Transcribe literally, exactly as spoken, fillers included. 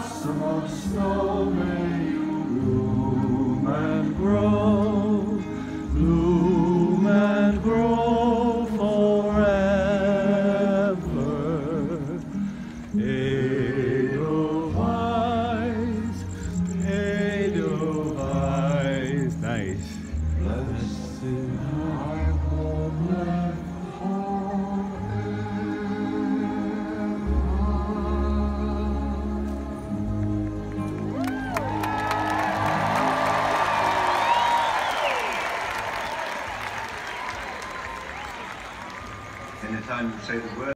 blossom of snow, may you bloom and grow, bloom and grow forever. Edelweiss, Edelweiss. Nice. Blessed I won't let Anytime you say the word.